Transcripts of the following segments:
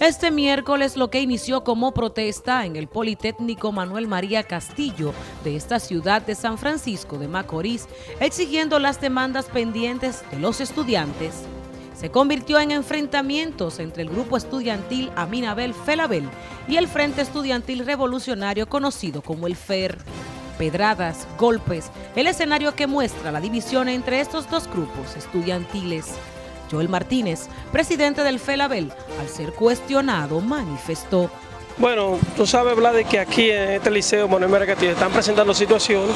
Este miércoles lo que inició como protesta en el Politécnico Manuel María Castillo de esta ciudad de San Francisco de Macorís, exigiendo las demandas pendientes de los estudiantes, se convirtió en enfrentamientos entre el grupo estudiantil Aminabel Felabel y el Frente Estudiantil Revolucionario conocido como el FER. Pedradas, golpes, el escenario que muestra la división entre estos dos grupos estudiantiles. Joel Martínez, presidente del Felabel, al ser cuestionado, manifestó: Bueno, tú sabes, Vlad, de que aquí en este liceo Manuel María Castillo están presentando situaciones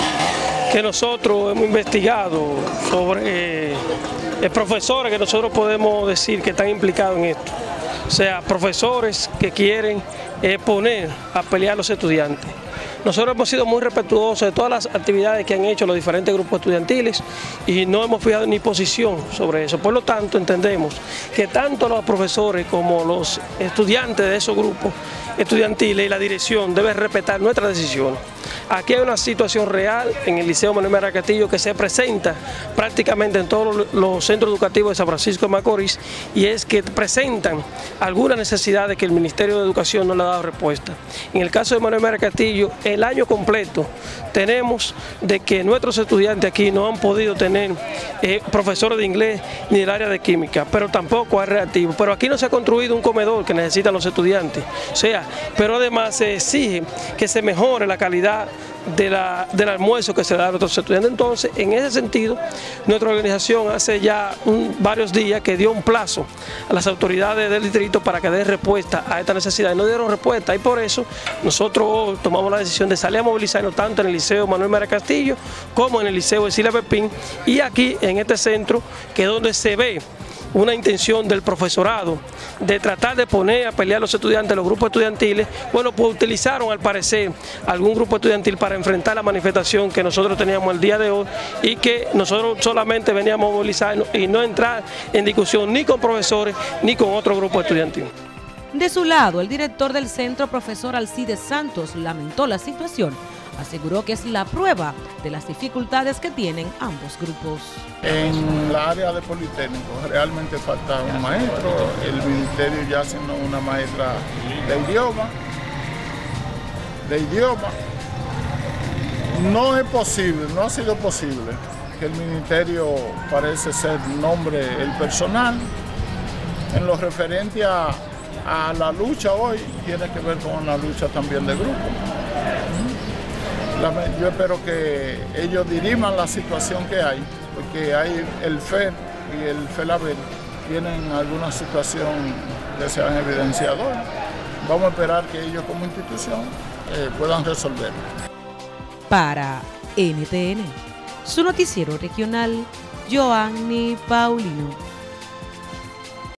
que nosotros hemos investigado sobre profesores que nosotros podemos decir que están implicados en esto. O sea, profesores que quieren poner a pelear a los estudiantes. Nosotros hemos sido muy respetuosos de todas las actividades que han hecho los diferentes grupos estudiantiles y no hemos fijado ni posición sobre eso. Por lo tanto, entendemos que tanto los profesores como los estudiantes de esos grupos estudiantiles y la dirección deben respetar nuestras decisiones. Aquí hay una situación real en el Liceo Manuel María Castillo que se presenta prácticamente en todos los centros educativos de San Francisco de Macorís, y es que presentan algunas necesidades que el Ministerio de Educación no le ha dado respuesta. En el caso de Manuel María Castillo, el año completo tenemos de que nuestros estudiantes aquí no han podido tener profesores de inglés ni del área de química, pero tampoco hay reactivo. Pero aquí no se ha construido un comedor que necesitan los estudiantes. O sea, pero además se exige que se mejore la calidad del almuerzo que se da a nuestros estudiantes. Entonces, en ese sentido, nuestra organización hace ya varios días que dio un plazo a las autoridades del distrito para que den respuesta a esta necesidad, y no dieron respuesta, y por eso nosotros tomamos la decisión de salir a movilizarnos tanto en el Liceo Manuel María Castillo como en el Liceo Ercilia Pepín, y aquí en este centro, que es donde se ve una intención del profesorado de tratar de poner a pelear a los estudiantes, los grupos estudiantiles. Bueno, pues utilizaron al parecer algún grupo estudiantil para enfrentar la manifestación que nosotros teníamos el día de hoy, y que nosotros solamente veníamos a movilizarnos y no entrar en discusión ni con profesores ni con otro grupo estudiantil. De su lado, el director del centro, profesor Alcides Santos, lamentó la situación. Aseguró que es la prueba de las dificultades que tienen ambos grupos. En la área de Politécnico realmente falta un maestro, el ministerio ya haciendo una maestra de idioma. No es posible, no ha sido posible que el ministerio parece ser nombre el personal. En lo referente a la lucha hoy, tiene que ver con la lucha también de grupo. Yo espero que ellos diriman la situación que hay, porque hay el FER y el FELABEL tienen alguna situación que se han evidenciado. Vamos a esperar que ellos como institución puedan resolverlo. Para NTN, su noticiero regional, Joanny Paulino.